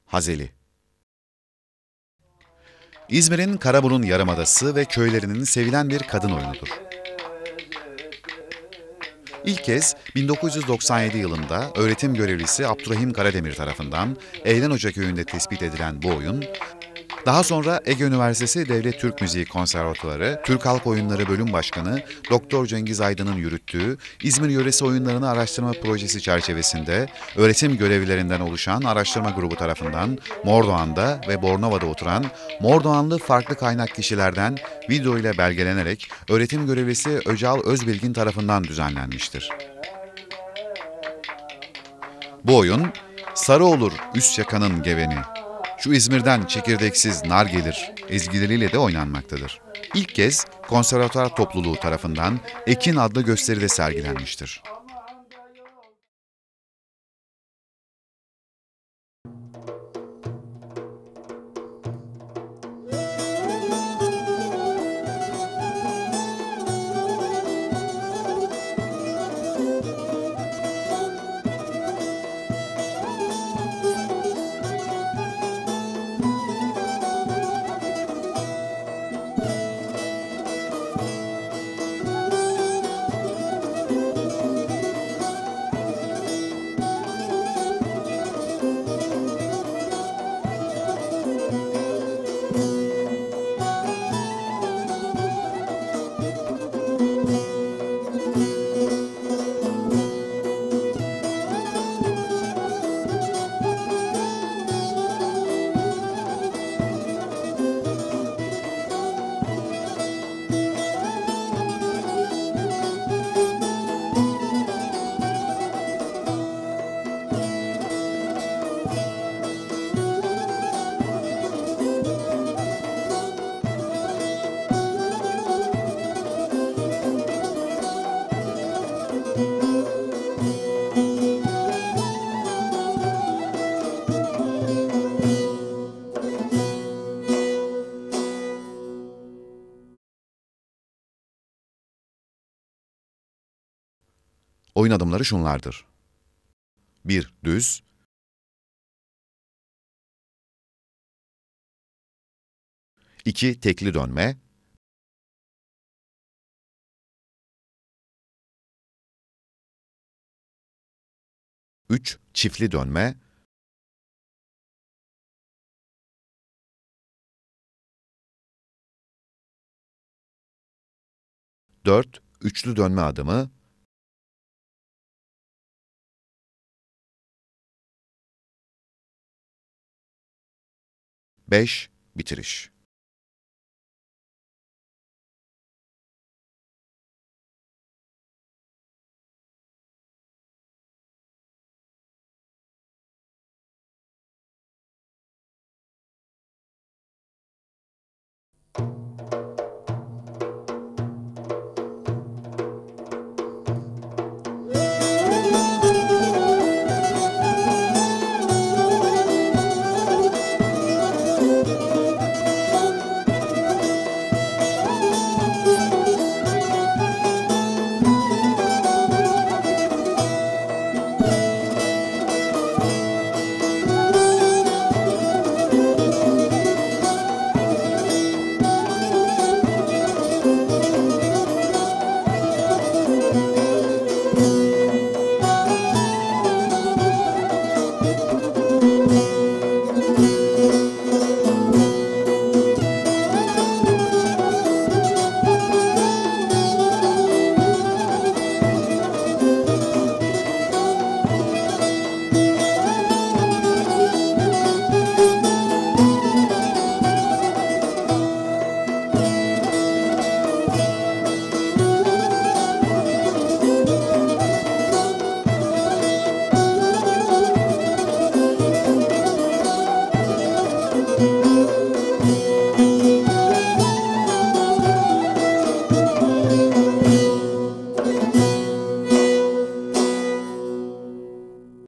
Hazeli. İzmir'in Karaburun Yarımadası ve köylerinin sevilen bir kadın oyunudur. İlk kez 1997 yılında öğretim görevlisi Abdurrahim Karademir tarafından Eğlenhoca köyünde tespit edilen bu oyun, daha sonra Ege Üniversitesi Devlet Türk Müziği Konservatuvarı, Türk Halk Oyunları Bölüm Başkanı Doktor Cengiz Aydın'ın yürüttüğü İzmir Yöresi Oyunlarını Araştırma Projesi çerçevesinde öğretim görevlilerinden oluşan araştırma grubu tarafından Mordoğan'da ve Bornova'da oturan Mordoğanlı farklı kaynak kişilerden video ile belgelenerek öğretim görevlisi Öcal Özbilgin tarafından düzenlenmiştir. Bu oyun, "Sarı olur üst yakanın geveni, şu İzmir'den çekirdeksiz nar gelir" ezgileriyle de oynanmaktadır. İlk kez konservatuar topluluğu tarafından Ekin adlı gösteride sergilenmiştir. Oyun adımları şunlardır: 1. Düz, 2. Tekli dönme, 3. Çiftli dönme, 4. Üçlü dönme adımı, 5. Bitiriş.